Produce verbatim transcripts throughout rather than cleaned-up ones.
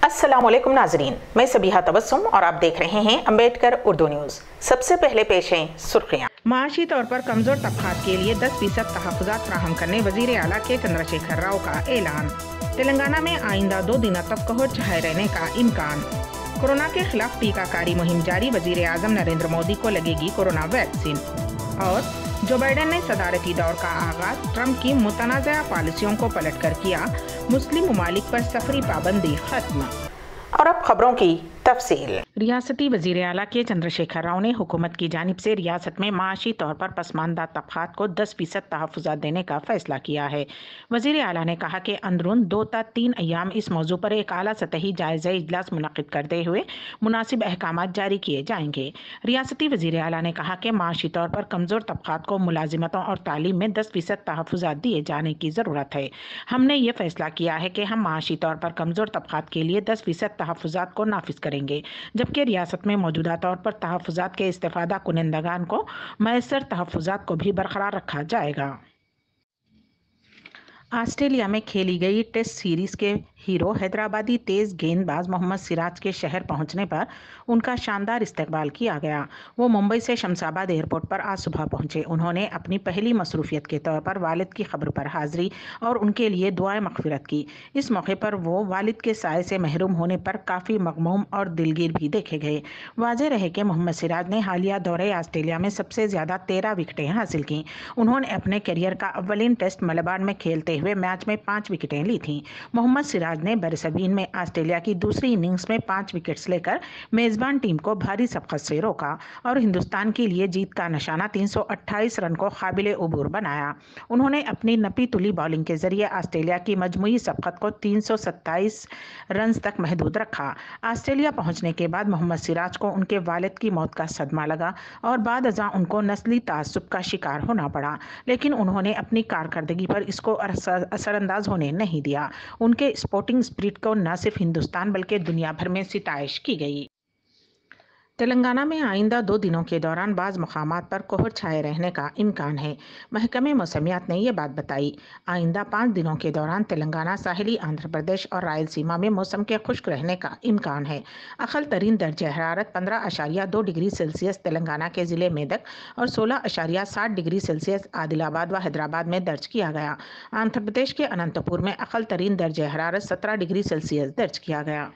अस्सलाम वालेकुम नाजरीन, मैं सबीहा तबस्सुम और आप देख रहे हैं अम्बेडकर उर्दू न्यूज़। सबसे पहले पेश हैं सुर्खियाँ। माशी तौर पर कमज़ोर तबक़ात के लिए दस फीसद तहफ़्फ़ुज़ात फराहम करने वज़ीर आला के चंद्रशेखर राव का ऐलान। तेलंगाना में आइंदा दो दिनों तक कहर छाए रहने का इम्कान। कोरोना के खिलाफ टीकाकारी मुहिम जारी, वज़ीर आज़म नरेंद्र मोदी को लगेगी कोरोना वैक्सीन। और जो बाइडेन ने सदारती दौर का आगाज, ट्रंप की मुतनाज़ा पॉलिसियों को पलट कर किया, मुस्लिम ममालिक पर सफरी पाबंदी खत्म। और अब खबरों की तफसील। रियासती वज़ीर आला के चंद्रशेखर राव ने हुकूमत की जानिब से रियासत में माशी तौर पर पसमानदा तबक़ात को दस फीसद तहफ़्फ़ुज़ात देने का फैसला किया है। वज़ीर आला ने कहा कि अंदरून दो ता तीन अयाम इस मौजू पर एक आला सतही जायज़ा इजलास मुनक़िद करते हुए मुनासिब अहकाम जारी किए जाएंगे। रियासती वज़ीर आला ने कहा कि माशी तौर पर कमज़ोर तबक़ात को मुलाजिमतों और तालीम में दस फीसद तहफ़्फ़ुज़ात दिए जाने की ज़रूरत है। हमने ये फैसला किया है कि हम माशी तौर पर कमज़ोर तबक़ात के लिए दस फीसद तहफ़्फ़ुज़ात को नाफिज करेंगे, जबकि रियासत में मौजूदा तौर पर तहफ़्फ़ुज़ात के इस्तेफ़ादा कुनंदगान को मैसर तहफ़्फ़ुज़ात को भी बरकरार रखा जाएगा। ऑस्ट्रेलिया में खेली गई टेस्ट सीरीज़ के हीरो हैदराबादी तेज़ गेंदबाज मोहम्मद सिराज के शहर पहुंचने पर उनका शानदार इस्तकबाल किया गया। वो मुंबई से शमशाबाद एयरपोर्ट पर आज सुबह पहुंचे। उन्होंने अपनी पहली मसरूफियत के तौर पर वालिद की खबर पर हाज़िरी और उनके लिए दुआएं मग़फ़िरत की। इस मौके पर वो वालिद के साए से महरूम होने पर काफ़ी मग़मूम और दिलगीर भी देखे गए। वाज़ेह रहे कि मोहम्मद सिराज ने हालिया दौरे ऑस्ट्रेलिया में सबसे ज़्यादा तेरह विकेटें हासिल की। उन्होंने अपने करियर का अव्वलीन टेस्ट मलबान में खेलते हुए मैच में पाँच विकेटें ली थीं। मोहम्मद सिराज ने बरसबीन में ऑस्ट्रेलिया की दूसरी इनिंग्स में पाँच विकेट्स लेकर मेज़बान टीम को भारी सबकत से रोका और हिंदुस्तान के लिए जीत का निशाना तीन सौ अट्ठाईस रन को काबिल उबूर बनाया। उन्होंने अपनी नपी तुली बॉलिंग के जरिए ऑस्ट्रेलिया की मजमूई सबकत को तीन सौ सत्ताईस रन तक महदूद रखा। ऑस्ट्रेलिया पहुंचने के बाद मोहम्मद सिराज को उनके वालिद की मौत का सदमा लगा और बाद अज़ां उनको नस्ली तासुब का शिकार होना पड़ा, लेकिन उन्होंने अपनी कारकर्दगी पर इसको असरअंदाज होने नहीं दिया। उनके स्पोर्टिंग स्पिरिट को न सिर्फ हिंदुस्तान बल्कि दुनिया भर में सिताइश की गई। तेलंगाना में आइंदा दो दिनों के दौरान बाज़ मकामात पर कोहर छाए रहने का इम्कान है। महकमे मौसमियात ने यह बात बताई। आइंदा पाँच दिनों के दौरान तेलंगाना, साहिली आंध्र प्रदेश और रायलसीमा में मौसम के खुश्क रहने का इम्कान है। अक़ल तरीन दर्जा हरारत पंद्रह अशारिया दो डिग्री सेल्सियस तेलंगाना के ज़िले मेदक और सोलह अशारिया साठ डिग्री सेल्सियस आदिलाबाद व हैदराबाद में दर्ज किया गया। आंध्र प्रदेश के अनंतपुर में अक़ल तरीन दर्जा हरारत सत्रह डिग्री सेल्सियस दर्ज किया गया।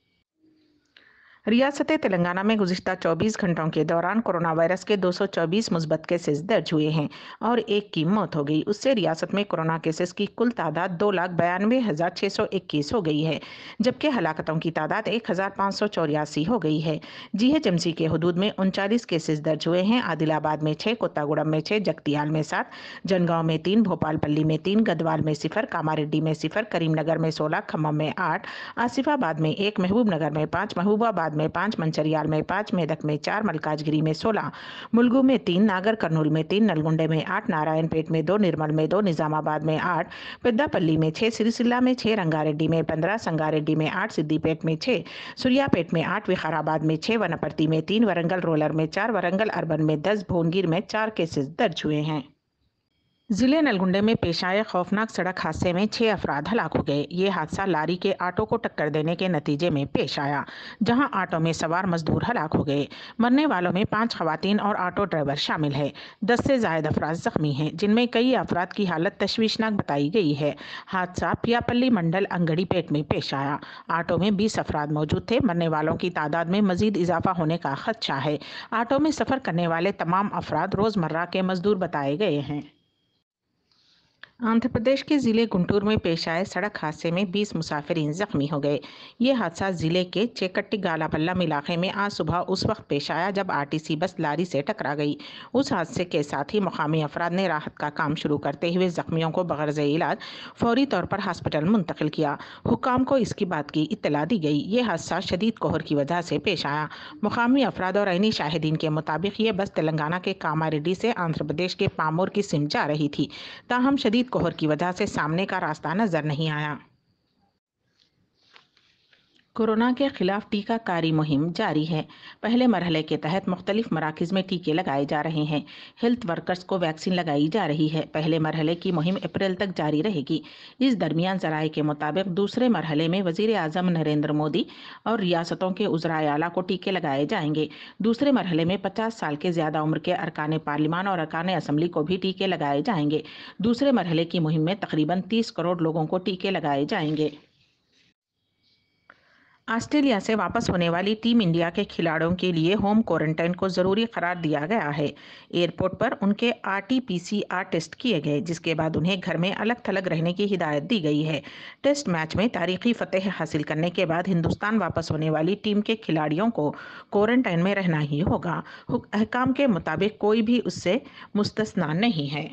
रियासत तेलंगाना में गुज़िश्ता चौबीस घंटों के दौरान कोरोना वायरस के दो सौ चौबीस मुस्बत केसेस दर्ज हुए हैं और एक की मौत हो गई। उससे रियासत में कोरोना केसेस की कुल तादाद दो लाख बयानवे हज़ार छः सौ इक्कीस हो गई है, जबकि हलाकतों की तादाद एक हज़ार पाँच सौ चौरासी हो गई है। जीएचएमसी के हदूद में उनचालीस केसेस दर्ज हुए हैं। आदिलाबाद में छः, कोत्तागुड़म में छः, जगतियाल में सात, जनगांव में तीन, भोपालपल्ली में तीन, गदवाल में सिफर, कामारेड्डी में सिफर, करीमनगर में सोलह, खम्मम में आठ, आसिफाबाद में एक, महबूबनगर में पाँच, महबूबाबाद में पाँच, मंचरियाल में पाँच, मेदक में चार, मलकाजगिरी में सोलह, मुलगू में तीन, नागर कर्नूल में तीन, नलगुंडे में आठ, नारायणपेट में दो, निर्मल में दो, निजामाबाद में आठ, पेद्दापल्ली में छः, सिरिसिल्ला में छः, रंगारेड्डी में पंद्रह, संगारेड्डी में आठ, सिद्दीपेट में छः, सूर्यापेट में आठ, विकाराबाद में छः, वनपर्ती में तीन, वरंगल रोलर में चार, वरंगल अर्बन में दस, भोनगिर में चार केसेस दर्ज हुए हैं। ज़िले नलगुंडे में पेश आए खौफनाक सड़क हादसे में छः अफराद हलाक हो गए। ये हादसा लारी के ऑटो को टक्कर देने के नतीजे में पेश आया, जहां ऑटो में सवार मजदूर हलाक हो गए। मरने वालों में पाँच खवातीन और ऑटो ड्राइवर शामिल है। दस से ज़ायद अफराद जख्मी हैं, जिनमें कई अफराद की हालत तशवीशनाक बताई गई है। हादसा पियापल्ली मंडल अंगड़ीपेट में पेश आया। ऑटो में बीस अफराद मौजूद थे। मरने वालों की तादाद में मजीद इजाफा होने का खदशा है। ऑटो में सफ़र करने वाले तमाम अफराद रोज़मर्रा के मजदूर बताए गए हैं। आंध्र प्रदेश के ज़िले गुंटूर में पेश आए सड़क हादसे में बीस मुसाफिरीन ज़ख्मी हो गए। ये हादसा ज़िले के चेकट्टी गालापल्लम इलाके में आज सुबह उस वक्त पेश आया जब आरटीसी बस लारी से टकरा गई। उस हादसे के साथ ही मुकामी अफराद ने राहत का काम शुरू करते हुए ज़ख्मियों को बग़र्ज़ इलाज फौरी तौर पर हॉस्पिटल मुंतकिल किया। हुक्काम को इसकी बात की इत्तला दी गई। ये हादसा शदीद कोहर की वजह से पेश आया। मुकामी अफराद और ऐनी शाहिदीन के मुताबिक ये बस तेलंगाना के कामारेड्डी से आंध्र प्रदेश के पामोर की सिम जा रही थी। ताहम शदीद कोहर की वजह से सामने का रास्ता नजर नहीं आया। कोरोना के खिलाफ टीकाकारी मुहिम जारी है। पहले मरहले के तहत मुख्तलिफ मराकज़ में टीके लगाए जा रहे हैं। हेल्थ वर्कर्स को वैक्सीन लगाई जा रही है। पहले मरहले की मुहिम अप्रैल तक जारी रहेगी। इस दरमियान ज़राए के मुताबिक दूसरे मरहले में वज़ीर आज़म नरेंद्र मोदी और रियासतों के उज़राए आला को टीके लगाए जाएंगे। दूसरे मरहले में पचास साल के ज़्यादा उम्र के अरकान पार्लिमान और अरकान असम्बली को भी टीके लगाए जाएंगे। दूसरे मरहले की मुहिम में तकरीबन तीस करोड़ लोगों को टीके लगाए जाएंगे। ऑस्ट्रेलिया से वापस होने वाली टीम इंडिया के खिलाड़ियों के लिए होम क्वारंटाइन को ज़रूरी करार दिया गया है। एयरपोर्ट पर उनके R T P C R test किए गए, जिसके बाद उन्हें घर में अलग थलग रहने की हिदायत दी गई है। टेस्ट मैच में तारीखी फतेह हासिल करने के बाद हिंदुस्तान वापस होने वाली टीम के खिलाड़ियों को क्वारंटाइन में रहना ही होगा। अहकाम के मुताबिक कोई भी उससे मुस्तस्ना नहीं है।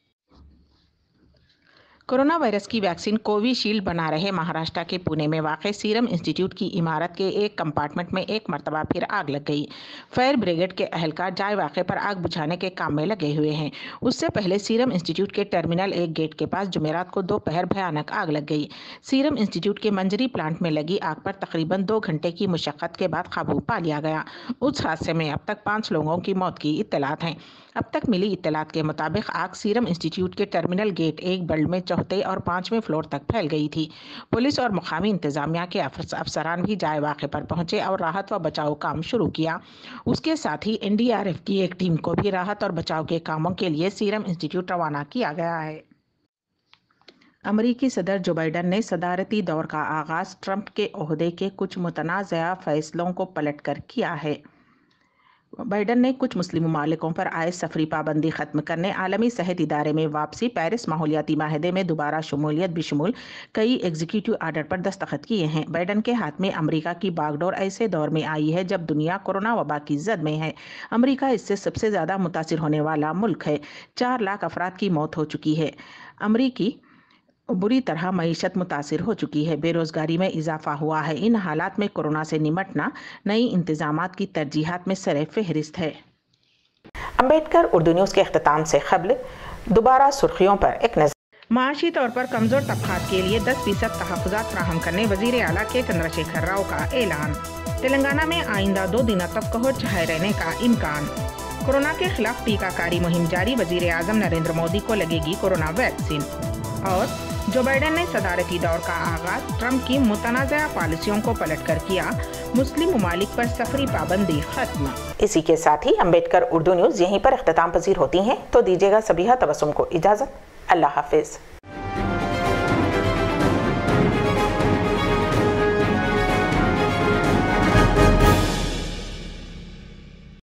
कोरोना वायरस की वैक्सीन कोविशील्ड बना रहे महाराष्ट्र के पुणे में वाक़ सीरम इंस्टीट्यूट की इमारत के एक कंपार्टमेंट में एक मरतबा फिर आग लग गई। फायर ब्रिगेड के अहलकार जाए वाक़े पर आग बुझाने के काम में लगे हुए हैं। उससे पहले सीरम इंस्टीट्यूट के टर्मिनल एक गेट के पास जुमेरात को दोपहर भयानक आग लग गई। सीरम इंस्टीट्यूट के मंजरी प्लांट में लगी आग पर तकरीबन दो घंटे की मुशक्क़त के बाद काबू पा लिया गया। उस हादसे में अब तक पाँच लोगों की मौत की इत्तलात हैं। अब तक मिली इत्तलात के मुताबिक आग सीरम इंस्टीट्यूट के टर्मिनल गेट एक बिल्ड में चौथे और पांचवें फ्लोर तक फैल गई थी। पुलिस और मुकामी इंतजामिया के अफसरान भी जाए वाक़े पर पहुंचे और राहत व बचाव काम शुरू किया। उसके साथ ही एन डी आर एफ की एक टीम को भी राहत और बचाव के कामों के लिए सीरम इंस्टीट्यूट रवाना किया गया है। अमरीकी सदर जो बाइडन ने सदारती दौर का आगाज़ ट्रंप के ओहदे के कुछ मुतनाज़ा फैसलों को पलटकर किया है। बाइडन ने कुछ मुस्लिम ममालिकों पर आए सफरी पाबंदी ख़त्म करने, आलमी सेहत इदारे में वापसी, पेरिस माहौलियाती माहदे में दोबारा शमूलियत बिशमूल कई एग्जीक्यूटिव आर्डर पर दस्तखत किए हैं। बाइडन के हाथ में अमेरिका की बागडोर ऐसे दौर में आई है जब दुनिया कोरोना वबा की जद में है। अमेरिका इससे सबसे ज़्यादा मुतासिर होने वाला मुल्क है। चार लाख अफराद की मौत हो चुकी है। अमरीकी बुरी तरह मईशत मुतासिर हो चुकी है। बेरोजगारी में इजाफा हुआ है। इन हालात में कोरोना से निमटना नई इंतजामात की तरजीहात में सरे फहरिस्त है। अम्बेडकर उर्दू न्यूज़ के इख्तिताम से क़ब्ल दोबारा सुर्खियों पर एक नज़र। माशी तौर पर कमज़ोर तबक़ात के लिए दस फीसद तहफ़्फ़ुज़ात फ़राहम करने वज़ीर आला के चंद्रशेखर राव का ऐलान। तेलंगाना में आइंदा दो दिनों तक कहर छाए रहने का इम्कान। कोरोना के खिलाफ टीकाकारी मुहिम जारी, वज़ीर आज़म नरेंद्र मोदी को लगेगी कोरोना वैक्सीन। और जो बाइडन ने सदारती दौर का आगाज ट्रंप की मुतनाज़ा पॉलिसियों को पलटकर किया, मुस्लिम ममालिक पर सफरी पाबंदी खत्म। इसी के साथ ही अम्बेडकर उर्दू न्यूज़ यहीं पर इख्तिताम पजीर होती हैं, तो दीजिएगा सबीहा तबस्सुम को इजाज़त। अल्लाह हाफिज़।